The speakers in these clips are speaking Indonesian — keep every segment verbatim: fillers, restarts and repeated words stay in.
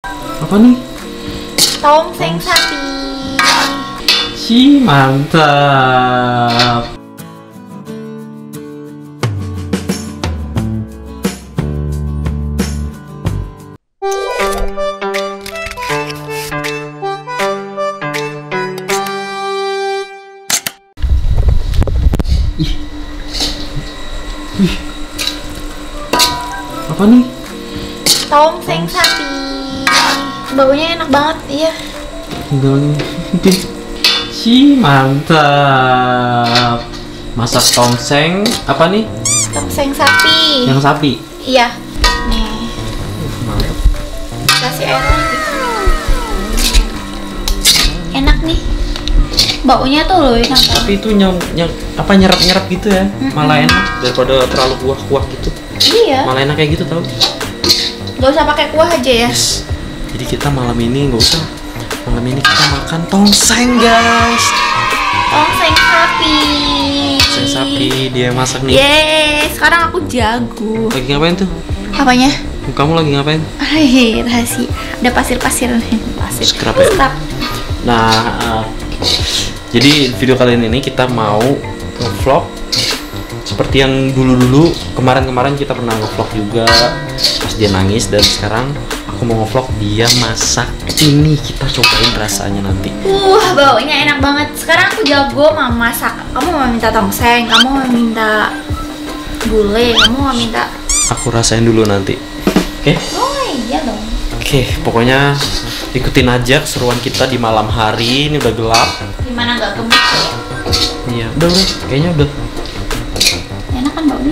Apa nih? Tongseng sapi. Si mantap. Ih. Ih. Apa nih? Tongseng sapi. Baunya enak banget, iya. Enggak. Si mantap. Masak tongseng apa nih? Tongseng sapi. Yang sapi. Iya. Nih. Mantap. Kasih air lagi. Enak nih. Baunya tuh loh enak. Tapi itu nyam, nyam apa nyerap-nyerap gitu ya. Mm-mm. Malah enak daripada terlalu kuah-kuah gitu. Iya. Malah enak kayak gitu tau. Gak usah pakai kuah aja ya. Yes. Jadi kita malam ini nggak usah. Malam ini kita makan tongseng guys. Tongseng sapi. Tongseng sapi dia masak nih. Yeay, sekarang aku jago. Lagi ngapain tuh? Apanya? Kamu lagi ngapain? Hei, rahasia. Ada pasir-pasir nih. Pasir. Scrub ya? Scrub. Nah, uh, jadi video kali ini kita mau nge-vlog seperti yang dulu-dulu. Kemarin-kemarin kita pernah nge-vlog juga pas dia nangis, dan sekarang aku mau nge-vlog dia masak ini. Kita cobain rasanya nanti. Uh, baunya enak banget. Sekarang aku jago mau masak. Kamu mau minta tongseng, kamu mau minta gulai, kamu mau minta. Aku rasain dulu nanti. Oke? Okay? Oh iya dong. Oke, okay, pokoknya ikutin aja keseruan kita di malam hari. Ini udah gelap. Gimana nggak gemuk? Iya, udah udah. Kayaknya udah. Enak kan baunya?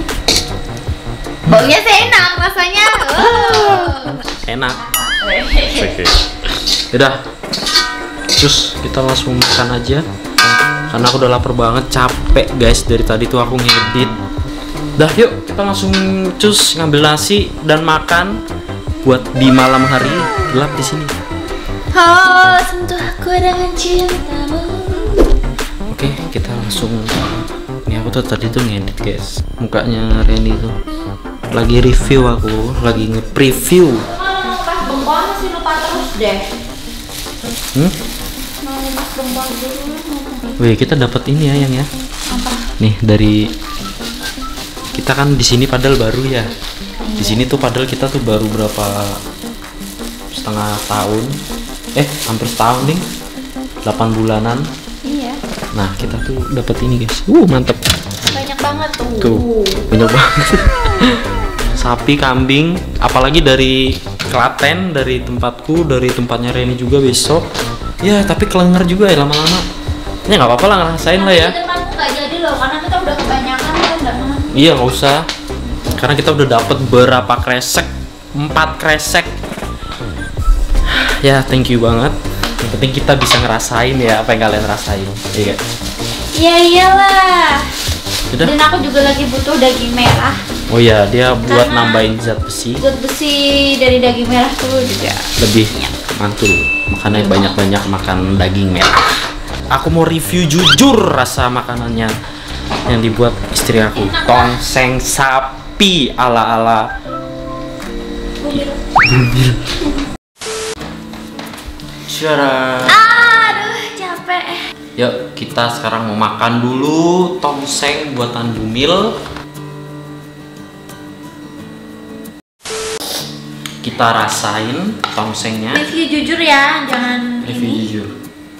Baunya sih enak rasanya. Oh. Enak. Oke. Udah. Terus kita langsung makan aja. Karena aku udah lapar banget, capek guys dari tadi tuh aku ngedit. Dah, yuk kita langsung cus ngambil nasi dan makan buat di malam hari gelap di sini. Oh, sentuh aku dengan cintamu. Oke, kita langsung. Ini aku tuh tadi tuh ngedit guys. Mukanya Reni tuh lagi review, aku lagi nge-preview. Oh, pas bengkong masih lupa terus deh. Hmm? Mau pas bengkong dulu. Wih, kita dapat ini ya yang ya. Apa? Nih dari kita kan di sini padahal baru ya. Di sini tuh padahal kita tuh baru berapa setengah tahun. Eh, hampir setahun nih. delapan bulanan. Iya. Nah, kita tuh dapat ini, guys. Uh, mantep. Banyak banget tuh. Tuh, banyak banget. Sapi, kambing, apalagi dari Klaten, dari tempatku, dari tempatnya Reni juga besok. Ya, tapi kelenger juga ya lama-lama. Ya nggak apa-apa lah, ngerasain lah ya. Tempatku nggak jadi loh, karena kita udah kebanyakan kan nggak mau. Iya, nggak usah. Karena kita udah dapat berapa kresek, empat kresek. Ya, thank you banget. Yang penting kita bisa ngerasain ya apa yang kalian rasain. Iya. Iya iyalah. Udah. Dan aku juga lagi butuh daging merah. Oh ya, dia buat Karena nambahin zat besi. Zat besi dari daging merah tuh juga Lebih mantul. Makanya banyak-banyak makan daging merah. Aku mau review jujur rasa makanannya yang dibuat istri aku. Enak, Tongseng sapi ala-ala bumil. bumil. Syara. Aduh, capek. Yuk, kita sekarang mau makan dulu tongseng buatan Bumil. Kita rasain tongsengnya. Review jujur ya, jangan Review ini. jujur.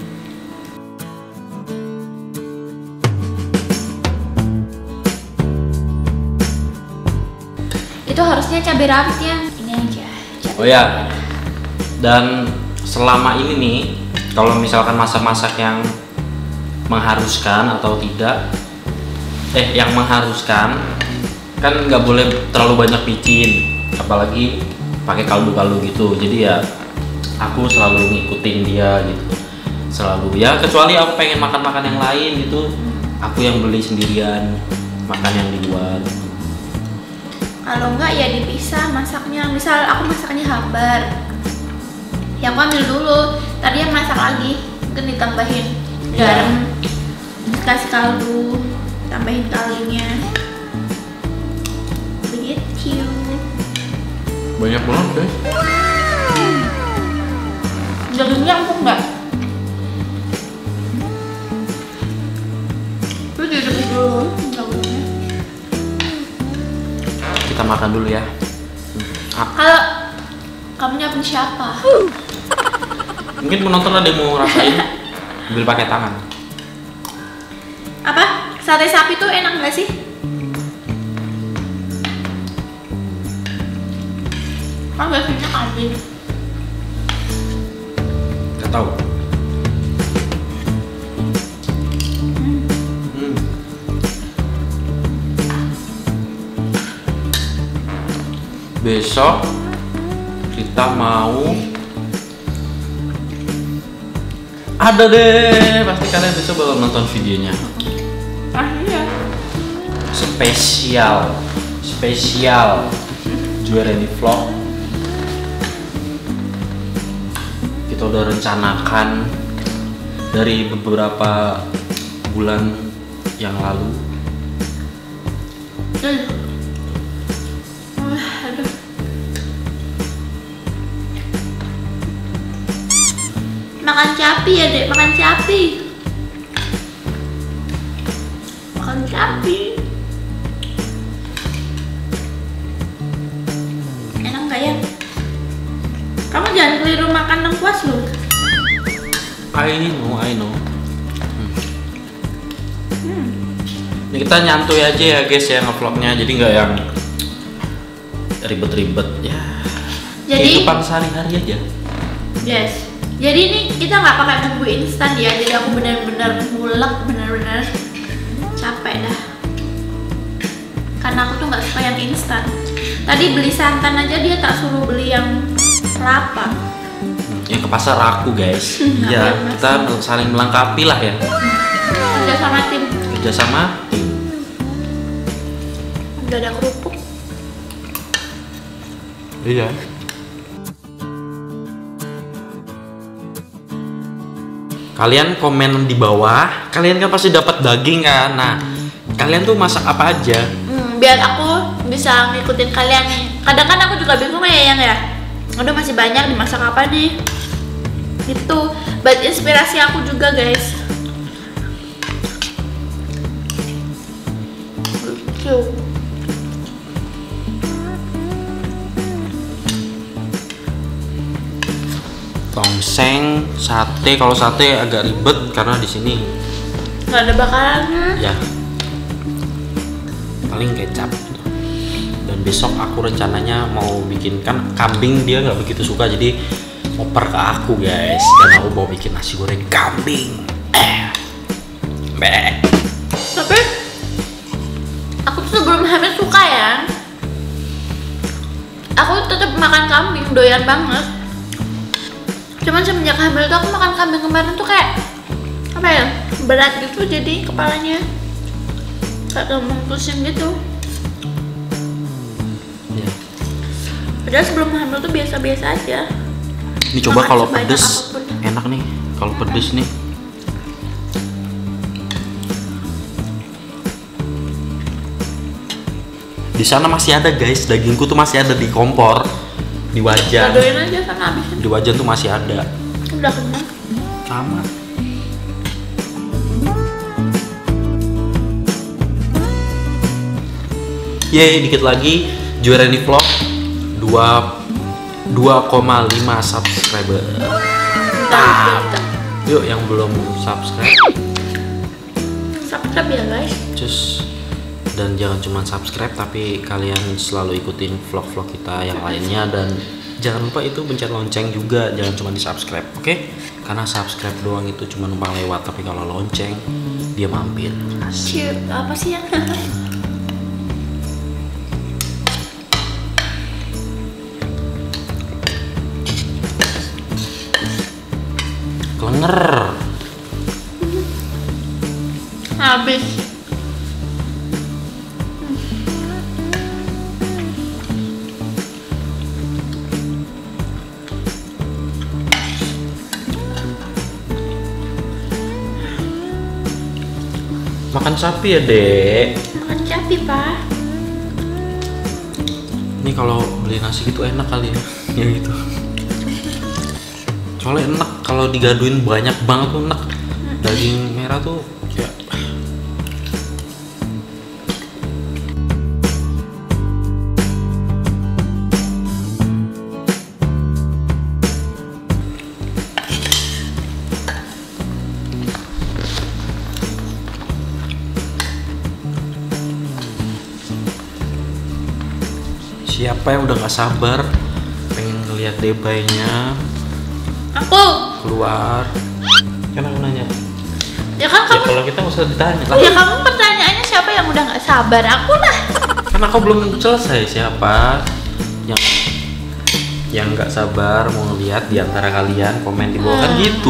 Itu harusnya cabai rawit ya. Ini aja. Cabai. Oh ya. Dan selama ini nih, kalau misalkan masak-masak yang mengharuskan atau tidak, eh yang mengharuskan kan nggak boleh terlalu banyak micin, apalagi pakai kaldu-kaldu gitu. Jadi ya aku selalu ngikutin dia gitu, selalu ya, kecuali aku pengen makan-makan yang lain gitu, aku yang beli sendirian, makan yang di luar. Kalau enggak ya dipisah masaknya. Misal aku masaknya hambar, ya aku ambil dulu, tadi yang masak lagi, mungkin ditambahin garam, kasih kaldu, tambahin kaldunya, begitu. Banyak banget guys. Dagingnya empuk nggak? Lu direbus dulu dagingnya. Kita makan dulu ya. Ah, Kalau kamu nyapin siapa? mungkin penonton ada yang mau rasain ambil pakai tangan. Apa? Sate sapi tuh enak nggak sih? Kan biasanya kambing. Gak tahu. Hmm. Besok kita mau ada deh, pasti kalian besok bakal nonton videonya. Ah iya. Spesial, spesial Juareni Vlog. Kita udah rencanakan dari beberapa bulan yang lalu. Hmm. Wah, aduh. Makan capi ya dek, makan capi. Makan capi. Enak nggak ya? Kamu jangan keliru makan lengkuas loh. I know, I know. Hmm. Hmm. Ini kita nyantuy aja ya guys ya ngevlognya, jadi nggak yang ribet-ribet ya. Jadi- kehidupan sehari-hari aja. Yes. Jadi ini kita nggak pakai bumbu instan ya. Jadi aku benar-benar ngulek, benar-benar capek dah. Karena aku tuh nggak suka yang instan. Tadi beli santan aja dia tak suruh beli yang kelapa. Hmm, Yang ke pasar aku guys. Hmm, Ya ngapain, Mas? kita saling melengkapi lah ya. Udah sama tim. Kerja sama tim. Udah ada kerupuk. Iya. Kalian komen di bawah, kalian kan pasti dapat daging kan. Nah, kalian tuh masak apa aja? Hmm, biar aku bisa ngikutin kalian nih. Kadang kan aku juga bingung ya yang ya. Udah masih banyak dimasak apa nih? Itu buat inspirasi aku juga guys. Lucu. Tongseng, sate. Kalau sate agak ribet karena di sini Nggak ada bakarannya. ya paling kecap. Dan besok aku rencananya mau bikin, kan kambing dia nggak begitu suka, jadi oper ke aku guys. Dan aku mau bikin nasi goreng kambing. Eh, Bek. Tapi aku tuh sebelum hamil suka ya. Aku tetap makan kambing, doyan banget. Cuman semenjak hamil tuh aku makan kambing kemarin tuh kayak apa ya, berat gitu jadi kepalanya kayak gampang pusing gitu. Ya. Padahal sebelum hamil tuh biasa-biasa aja. Ini coba Makan kalau sebanyak pedes apapun. enak nih. Kalau pedes nih. Di sana masih ada guys, dagingku tuh masih ada di kompor, di wajan. Doyan aja sana habisin. Di wajan tuh masih ada. Udah kenyang. Sama. Yeay, dikit lagi Juareni Vlog dua koma lima subscriber. Bentar, bentar. Yuk yang belum subscribe, Subscribe ya guys. cus. Dan jangan cuma subscribe, tapi kalian selalu ikutin vlog-vlog kita yang lainnya. Dan jangan lupa itu pencet lonceng juga, jangan cuma di subscribe, oke? Karena subscribe doang itu cuma numpang lewat, tapi kalau lonceng dia mampir. Asik. Cute, apa sih yang Klenger. habis? Makan sapi ya dek. Makan capi pak. Ini kalau beli nasi gitu enak kali ya, ya gitu. Soalnya enak kalau digaduin banyak banget tuh enak. Daging merah tuh ya. Siapa yang udah gak sabar pengen ngeliat debaynya Aku. keluar? Kan aku nanya. Ya kan Ya kamu. kalau kita nggak usah ditanya lah. Ya kamu pertanyaannya siapa yang udah nggak sabar? Aku lah. Kan aku belum selesai siapa yang yang nggak sabar mau ngeliat di antara kalian, komen di bawah kan gitu.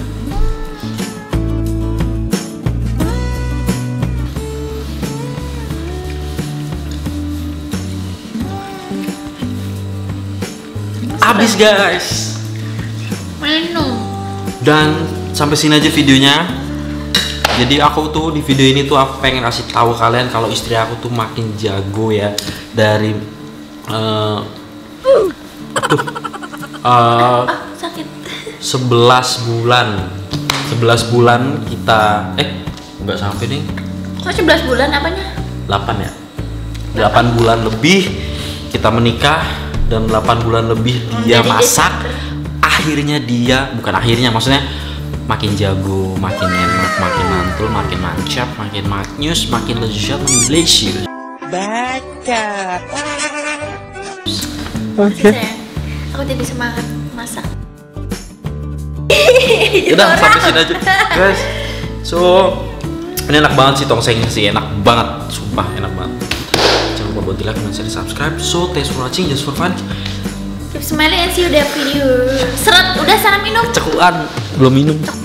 Habis guys. Minum. Dan sampai sini aja videonya. Jadi aku tuh di video ini tuh aku pengen kasih tahu kalian kalau istri aku tuh makin jago ya dari uh, aduh uh, Ah, sakit. sebelas bulan sebelas bulan kita eh nggak sampai nih Kok sebelas bulan apanya? delapan ya delapan bulan lebih kita menikah dan delapan bulan lebih dia Jadi masak. Desember. Akhirnya dia bukan akhirnya maksudnya makin jago, makin enak, makin mantul, makin mancap, makin maknyus, makin lezat, makin delicious. Baca. Oke. Aku jadi semangat masak. Udah sampai sini aja guys. So ini enak banget sih tongsengnya sih, enak banget, sumpah enak banget. Jangan lupa buat di like, comment, share, subscribe. So thanks for watching, just for fun. Keep smiling and see you the video. Seret, udah sana minum. Cekuan belum minum.